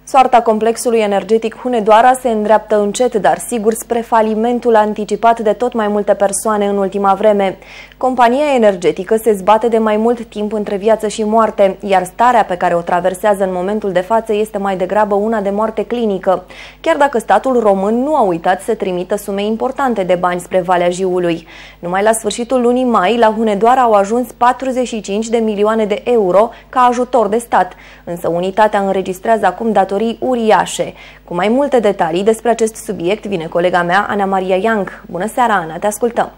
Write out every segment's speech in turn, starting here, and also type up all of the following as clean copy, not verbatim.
Soarta complexului energetic Hunedoara se îndreaptă încet, dar sigur, spre falimentul anticipat de tot mai multe persoane în ultima vreme. Compania energetică se zbate de mai mult timp între viață și moarte, iar starea pe care o traversează în momentul de față este mai degrabă una de moarte clinică, chiar dacă statul român nu a uitat să trimită sume importante de bani spre Valea Jiului. Numai la sfârșitul lunii mai, la Hunedoara au ajuns 45 de milioane de euro ca ajutor de stat, însă unitatea înregistrează acum datorii uriașe. Cu mai multe detalii despre acest subiect vine colega mea, Ana Maria Ianc. Bună seara, Ana, te ascultăm!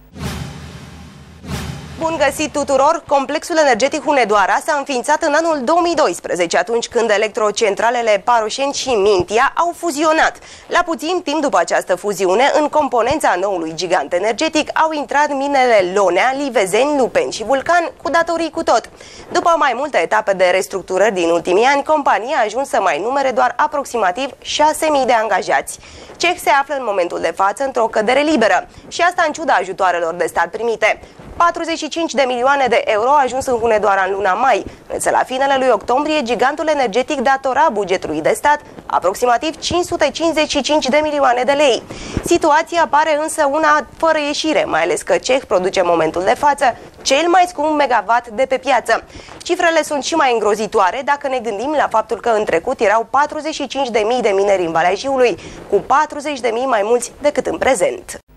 Bun găsit tuturor! Complexul energetic Hunedoara s-a înființat în anul 2012, atunci când electrocentralele Paroșeni și Mintia au fuzionat. La puțin timp după această fuziune, în componența noului gigant energetic au intrat minele Lonea, Livezeni, Lupeni și Vulcan, cu datorii cu tot. După mai multe etape de restructurări din ultimii ani, compania a ajuns să mai numere doar aproximativ 6.000 de angajați. CEH se află în momentul de față într-o cădere liberă și asta în ciuda ajutoarelor de stat primite. 45 de milioane de euro a ajuns în Hunedoara în luna mai, însă la finele lui octombrie gigantul energetic datora bugetului de stat aproximativ 555 de milioane de lei. Situația pare însă una fără ieșire, mai ales că CEH produce în momentul de față cel mai scump megawatt de pe piață. Cifrele sunt și mai îngrozitoare dacă ne gândim la faptul că în trecut erau 45.000 de mineri în Valea Jiului, cu 40.000 mai mulți decât în prezent.